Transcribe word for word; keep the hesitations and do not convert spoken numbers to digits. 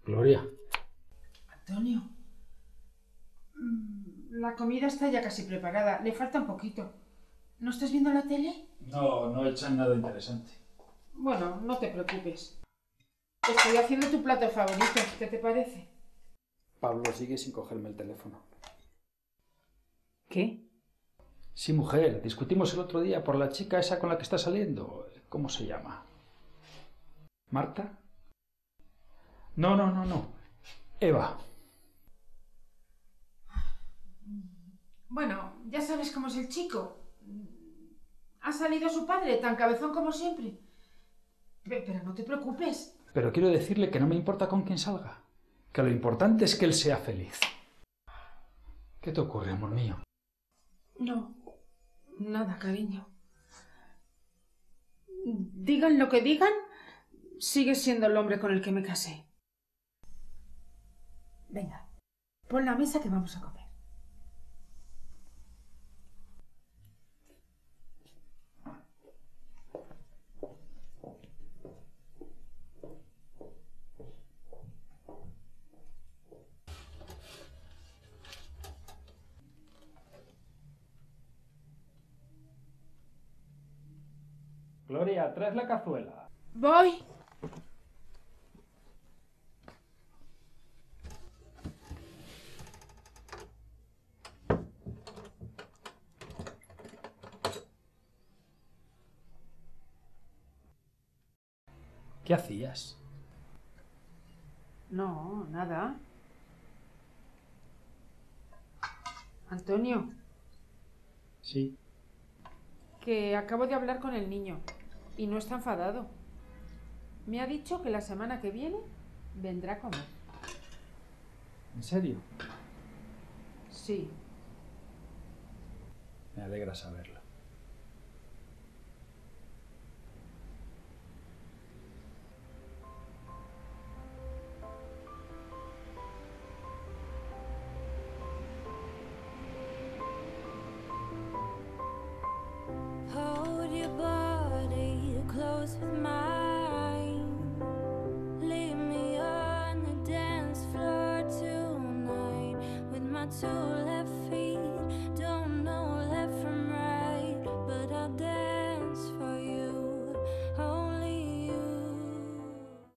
Gloria. Antonio, la comida está ya casi preparada. Le falta un poquito. ¿No estás viendo la tele? No, no echan nada interesante. Bueno, no te preocupes. Estoy haciendo tu plato favorito. ¿Qué te parece? Pablo sigue sin cogerme el teléfono. ¿Qué? Sí, mujer. Discutimos el otro día por la chica esa con la que está saliendo. ¿Cómo se llama? ¿Marta? No, no, no, no. Eva. Bueno, ya sabes cómo es el chico. Ha salido su padre, tan cabezón como siempre. Pe- Pero no te preocupes. Pero quiero decirle que no me importa con quién salga. Que lo importante es que él sea feliz. ¿Qué te ocurre, amor mío? No, nada, cariño. Digan lo que digan, sigues siendo el hombre con el que me casé. Venga, pon la mesa que vamos a comer. Gloria, traes la cazuela. Voy. ¿Qué hacías? No, nada. Antonio, Sí. que acabo de hablar con el niño y no está enfadado. Me ha dicho que la semana que viene vendrá a comer. ¿En serio? Sí. Me alegra saberlo. Hold your body close with mine. Leave me on the dance floor tonight with my two